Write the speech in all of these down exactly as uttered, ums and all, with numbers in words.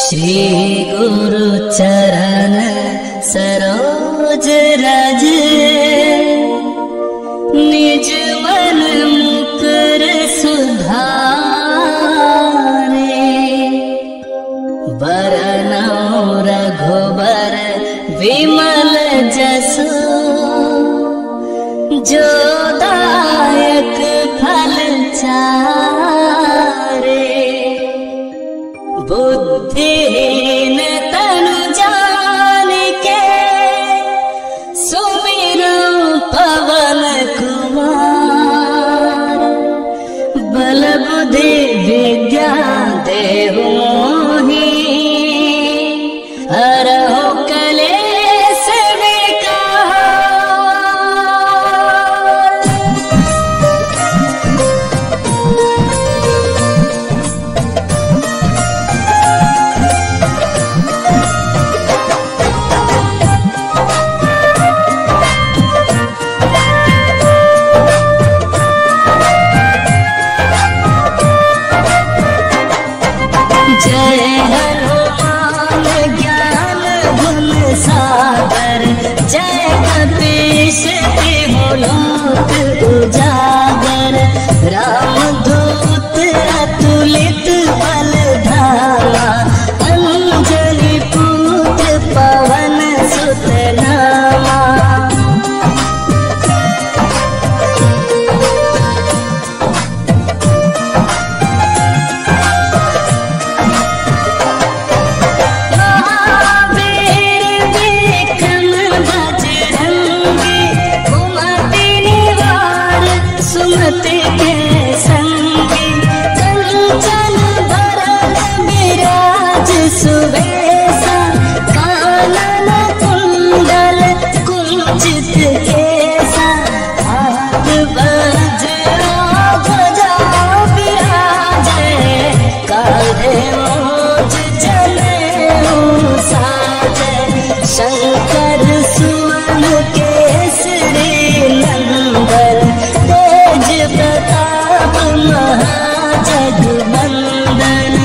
श्री गुरु चरण सरोज रज निज मन मुकुर सुधारे। बरनौ रघुबर विमल जसु जो दायक फल चारे। बुद्धिहीन तनु जानिके सुमिरौ पवन कुमार। बल बुद्धि विद्या देहु मोहि हरहु कलेश विकार। जय हनुमान ज्ञान गुण सागर जय कपीश तिहु लोक उजागर। रामदूत अतुलित बल धामा अंजनी पुत्र पवन सुत नामा। सुमति के संगी कंचन भरन विराज सुबेसा। कानन कुंडल कुंचित केसा हाथ वज्र ध्वजा विराजे। कांधे मूंज जनेऊ साजे। शंकर सुवन केसरी नंदन तेज प्रताप महाजगवंदन।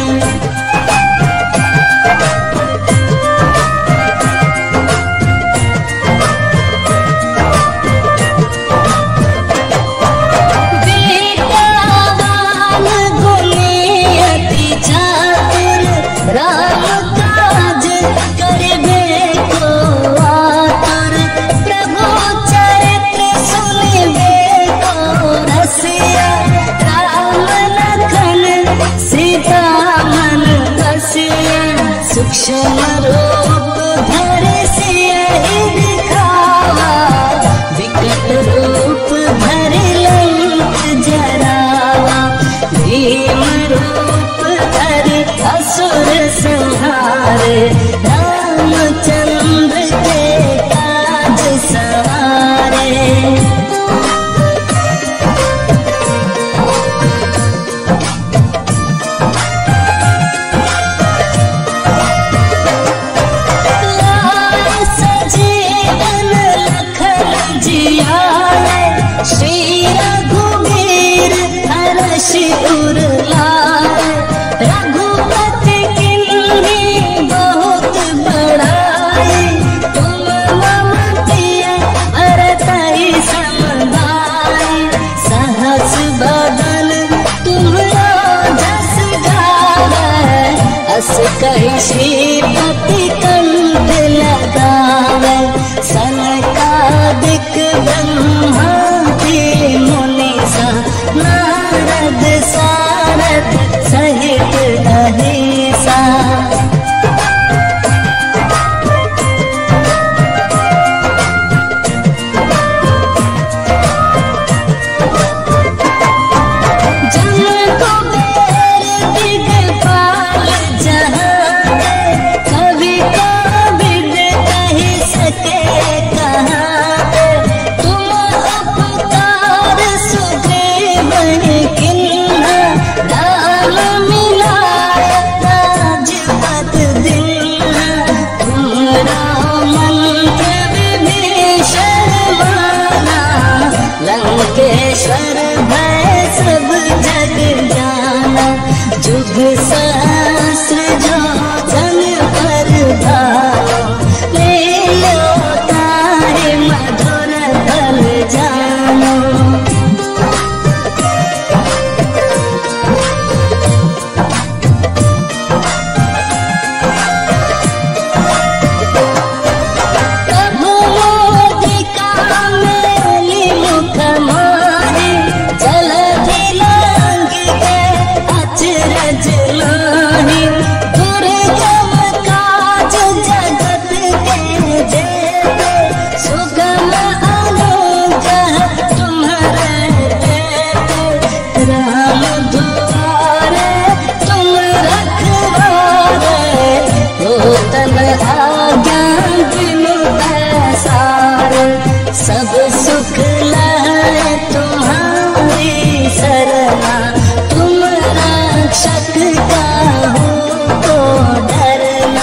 वीरवान गुणी अति चातुर राम काज करिबे को आतुर। प्रभु चरित्र सुनिबे को रसिया। राम लखन सीता मन बसिया। सूक्ष्म रूप धरि सियहि दिखावा। विकट रूप धरि लंक जरावा। भीम रूप धरि असुर संहारे। रामचंद्र के काज सवारे। सजीवन लखन जियाए। श्री रघुवीर हरषि उर लाए। रघुपति किन्ही बहुत बड़ाई। तुम मम प्रिय भरतहि सम भाई। सहस बदन तुम्हरा जस गावै। अस कहि श्रीपति कंठ लगावै। सनकादिक ब्रह्मादि मुनीसा। नारद सारद सहित अहिसा। जन कुबेर दिगपाल जहां। कवि काबिद कहि सके कहाँ। तुम उपकार सुग्रीव किन्हा। राम मिलाय राजपद दीन्हा। तुमरा मंत्र विभीषण माना। लंकेश्वर भय सब जग जाना। जुग सहस्र जो जन दुआरे तुम रखवारे, हो तन आज्ञा बिनु पैसारे, सब सुख लाए तुम्हारी सरना, तुम रक्षक काहू को डरना।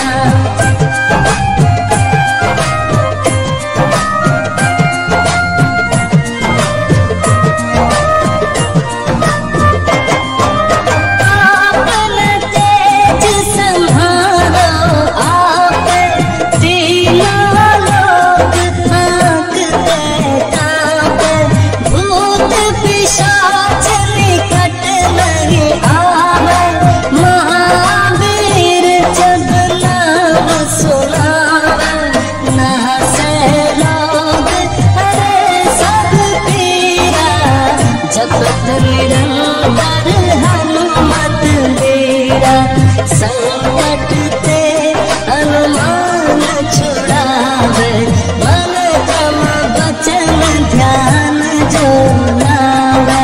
संकट ते हनुमान छुड़ावे, मन क्रम वचन ध्यान जो लावे।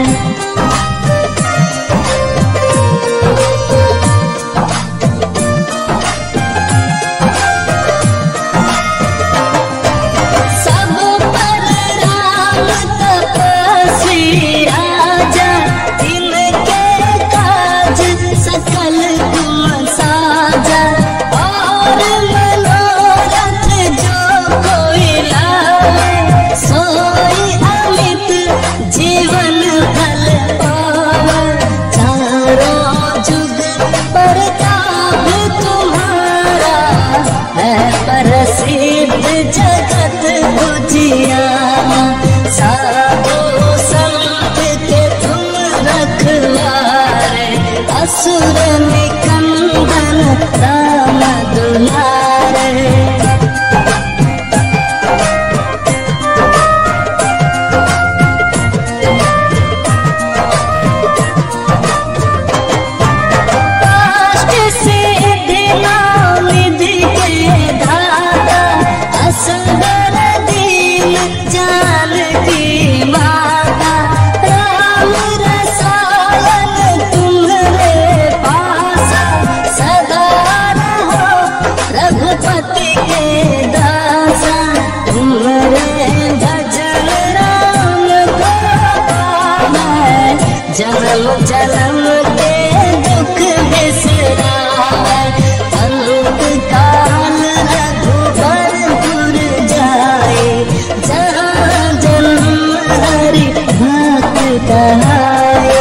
सब पर राम तपस्वी राजा, इनके काज सकल तुम साजा, और मनोरथ जो कोई लावे, सोई अमित जीवन फल पावे। चारों जुग प्रताप तुम्हारा, है प्रसिद्ध जगत उजियारा। साधु संत के तुम रखवारे, असुर निकंदन राम दुलारे। काष्ठ सिद्धि नामनिधि के दाता, असुर दीन जानकी माता। राम रसायन तुम्हारे पासा, सदा रहो रघुपति के दासा। तुम्हारे भजन राम को पावे, जन्म जन्म के दुख बिसरावे। अंत काल रघुबर पुर जाए, जहाँ जन्म हरि भक्त कहाए।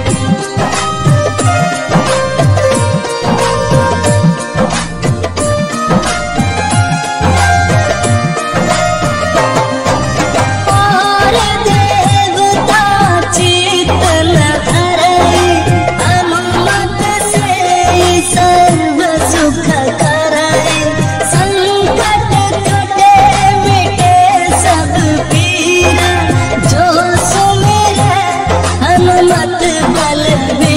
और देवता चित्तन धरई, हनुमत से सर्व सुख करई। संकट कटे मिटे सब पीरा, जो सुमिरै हनुमत बलबीरा।